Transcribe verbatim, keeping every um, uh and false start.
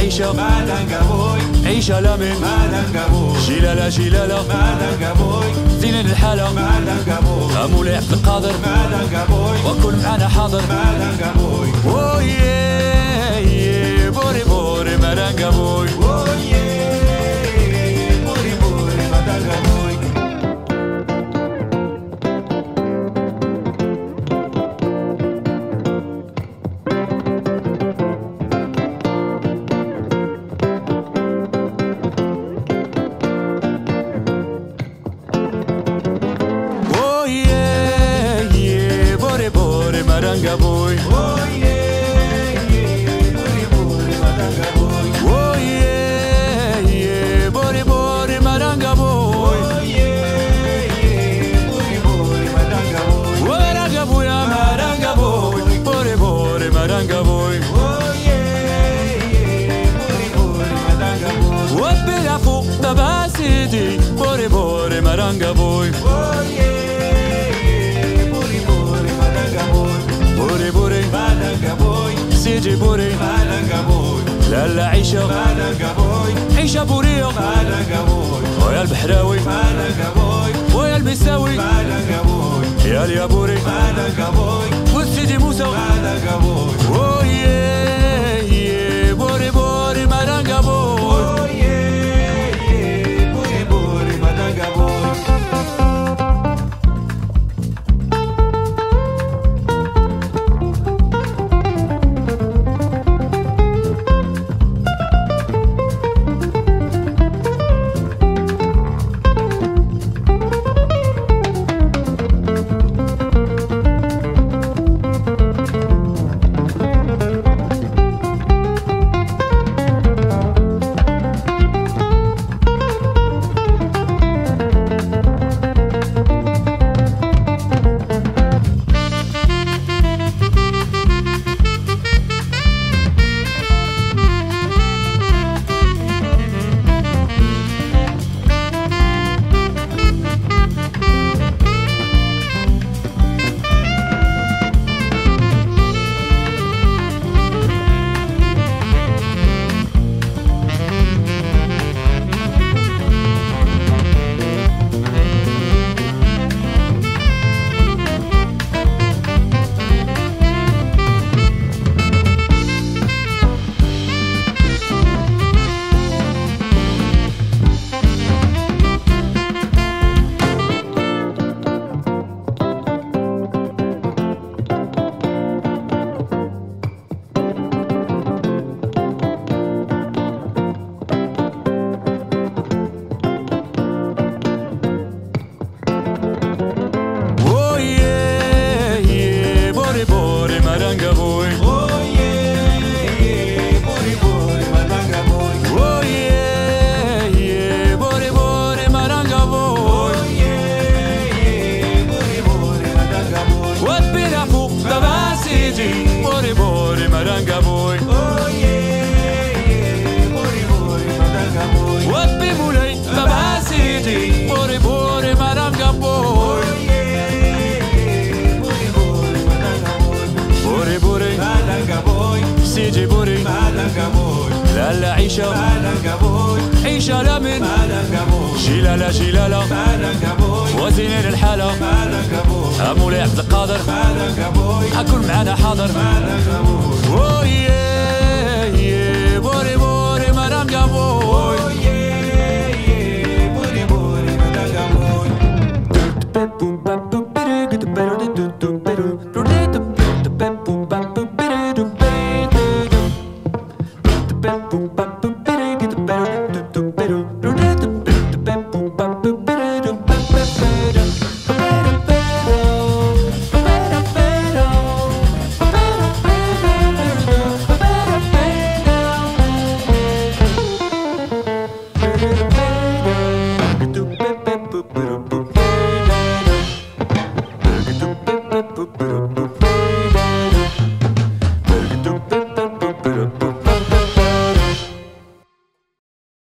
عيشة مالنقا بوي عيشة لامن مالنقا بوي جلالة جلالة مالنقا بوي زين الحالة مالنقا بوي مولاي عبد القادر مالنقا بوي وكل معنا حاضر مالنقا بوي ويي بوري بوري مالنقا بوي ويي بوري بوري مالنقا بوي Maranga boy, oh yeah, yeah, bori bori maranga boy, oh yeah, yeah, bori bori maranga boy, oh yeah, yeah, bori bori maranga boy, maranga boy, maranga boy, bori bori maranga boy, oh yeah, yeah, bori bori maranga boy, وبلا فوق تباسيدي بوري بوري maranga boy, oh yeah. سيجي بوري مالنقا بوي لا لا عيشة مالنقا بوي عيشة بورية مالنقا بوي ويا البحراوي مالنقا بوي ويا البساوي مالنقا بوي يا اليابوري مالنقا بوي والسيدي موسى مالنقا بوي oh yeah yeah بوري بوري مالنقا بوي oh yeah yeah بوري بوري مالنقا بوي maranga boy, oh yeah yeah bori bori maranga boy, oh yeah yeah bori bori maranga boy, oh yeah yeah bori bori maranga boy, وبلا فوق تباسيجي بوري بوري maranga boy, oh yeah yeah bori bori maranga boy, وبي مولاي تباسيجي بوري بوري maranga boy, مالنقا بوي سيجي بوري مالنقا بوي لا لا عيشة مالنقا بوي عيشة لامن مالنقا بوي جلالة جلالة مالنقا بوي وزين الحالة مالنقا بوي مولاي عبد القادر مالنقا بوي حكون معنا حاضر مالنقا بوي oh yeah